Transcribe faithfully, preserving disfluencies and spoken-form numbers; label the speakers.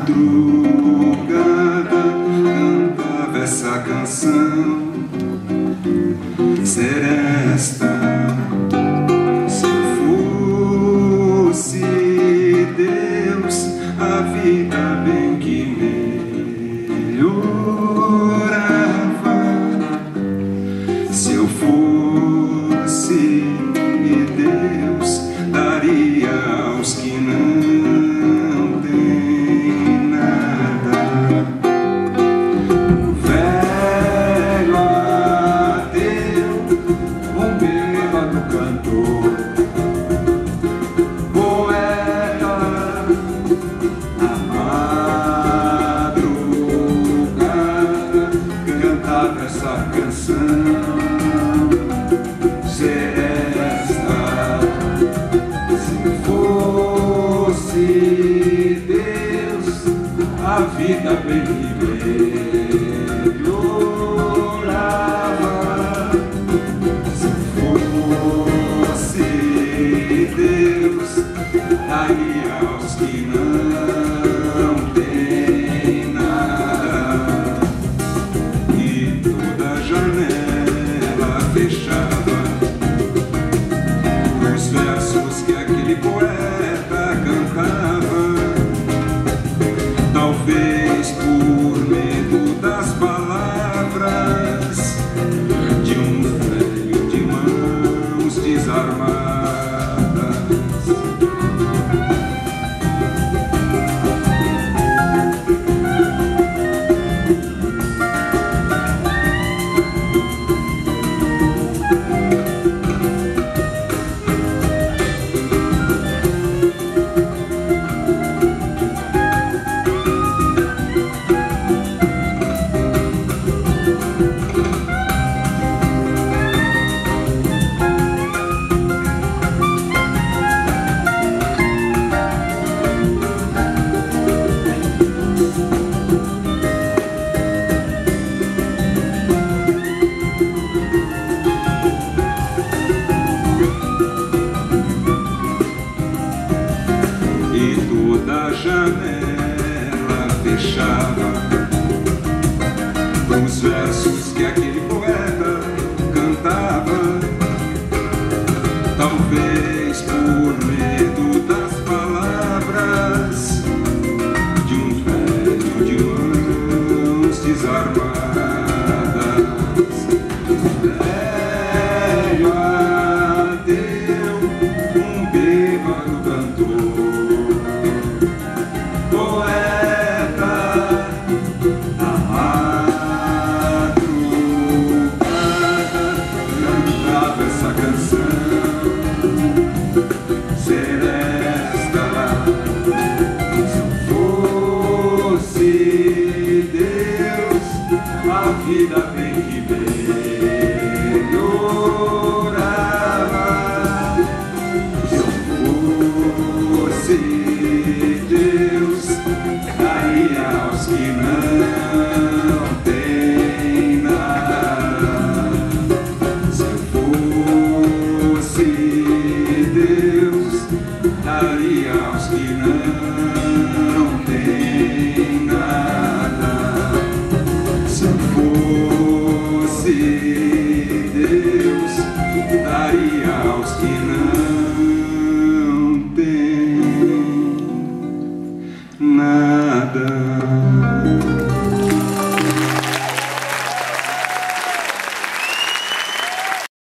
Speaker 1: cantava essa canção seresta. Se eu fosse Deus, a vida bem que melhorava. Se eu fosse Deus, daria aos que não têm nada. O velho ateu, um bêbado cantor, poeta, na madrugada cantava essa canção seresta. Se fosse Deus, a vida bem que melhorava. Se fosse Deus, daria aos que não têm nada. E toda janela fechava os versos que aquele poeta cantava. Talvez por medo das palavras de um velho de mãos desarmadas. E toda janela fechava